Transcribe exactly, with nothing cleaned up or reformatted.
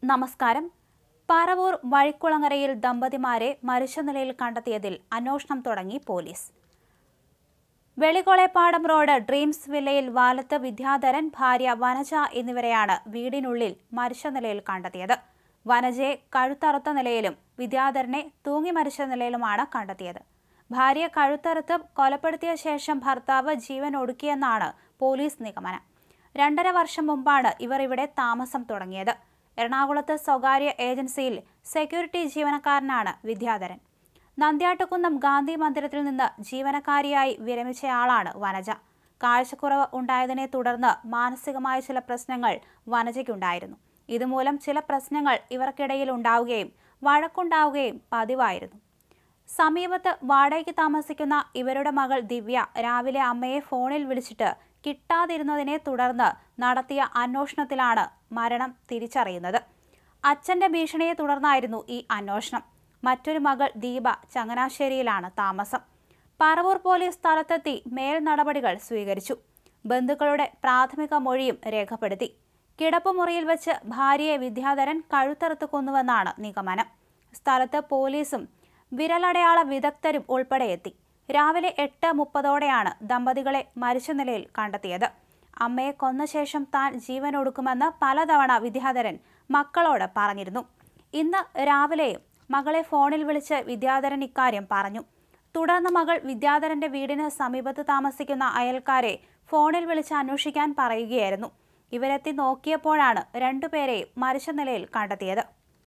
നമസ്കാരം. പറവൂർ വഴിക്കുളങ്ങരയിൽ ദമ്പതിമാരെ മരിച്ച നിലയിൽ കണ്ടെത്തിയതിൽ അന്വേഷണം തുടങ്ങി പോലീസ്. വെളികൊളേപ്പാടം റോഡ് ഡ്രീംസ് വില്ലയിൽ വാലത്ത് വിദ്യാധരൻ, ഭാര്യ വനജ എന്നിവരെയാണ് വീടിനുള്ളിൽ മരിച്ച നിലയിൽ കണ്ടെത്തിയത്. വനജയെ കഴുത്തറുത്ത നിലയിലും വിദ്യാധരനെ തൂങ്ങി മരിച്ച നിലയിലുമാണ് കണ്ടെത്തിയത്. ഭാര്യയെ കഴുത്തറുത്ത് കൊലപ്പെടുത്തിയ ശേഷം ഭർത്താവ് ജീവൻ ഒടുക്കിയെന്നാണ് പോലീസ് നിഗമനം. രണ്ടര വർഷം മുമ്പാണ് ഇവർ ഇവിടെ താമസം തുടങ്ങിയത്. എറണാകുളത്ത് സ്വകാര്യ ഏജൻസിയിൽ സെക്യൂരിറ്റി ജീവനക്കാരനാണ് വിദ്യാധരൻ. നന്ദ്യാട്ടുകുന്നം ഗാന്ധി മന്ദിരത്തിൽ നിന്ന് ജീവനക്കാരിയായി വിരമിച്ചയാളാണ് വനജ. കാഴ്ചക്കുറവ് ഉണ്ടായതിനെ തുടർന്ന് മാനസികമായ ചില പ്രശ്നങ്ങൾ വനജയ്ക്കുണ്ടായിരുന്നു. ഇതുമൂലം ചില പ്രശ്നങ്ങൾ ഇവർക്കിടയിൽ ഉണ്ടാവുകയും വഴക്കുണ്ടാവുകയും പതിവായിരുന്നു. സമീപത്ത് വാടകയ്ക്ക് താമസിക്കുന്ന ഇവരുടെ മകൾ ദിവ്യ രാവിലെ അമ്മയെ ഫോണിൽ വിളിച്ചിട്ട് കിട്ടാതിരുന്നതിനെ തുടർന്ന് നടത്തിയ അന്വേഷണത്തിലാണ് മരണം തിരിച്ചറിയുന്നത്. അച്ഛന്റെ ഭീഷണിയെ തുടർന്നായിരുന്നു ഈ അന്വേഷണം. മറ്റൊരു മകൾ ദീപ ചങ്ങനാശ്ശേരിയിലാണ് താമസം. പറവൂർ പോലീസ് സ്ഥലത്തെത്തി മേൽ നടപടികൾ സ്വീകരിച്ചു. ബന്ധുക്കളുടെ പ്രാഥമിക മൊഴിയും രേഖപ്പെടുത്തി. കിടപ്പുമുറിയിൽ വെച്ച് ഭാര്യയെ വിദ്യാധരൻ കഴുത്തറുത്ത് കൊന്നുവെന്നാണ് നിഗമനം. സ്ഥലത്ത് പോലീസും വിരലടയാള വിദഗ്ധരും ഉൾപ്പെടെ എത്തി. രാവിലെ എട്ട് മുപ്പതോടെയാണ് ദമ്പതികളെ മരിച്ച നിലയിൽ കണ്ടെത്തിയത്. അമ്മയെ കൊന്ന ശേഷം താൻ ജീവൻ ഒടുക്കുമെന്ന് പലതവണ വിദ്യാധരൻ മക്കളോട് പറഞ്ഞിരുന്നു. ഇന്ന് രാവിലെയും മകളെ ഫോണിൽ വിളിച്ച് വിദ്യാധരൻ ഇക്കാര്യം പറഞ്ഞു. തുടർന്ന് മകൾ വിദ്യാധരന്റെ വീടിന് സമീപത്ത് താമസിക്കുന്ന അയൽക്കാരെ ഫോണിൽ വിളിച്ച് അന്വേഷിക്കാൻ പറയുകയായിരുന്നു. ഇവരെത്തി നോക്കിയപ്പോഴാണ് രണ്ടുപേരെയും മരിച്ച നിലയിൽ കണ്ടെത്തിയത്.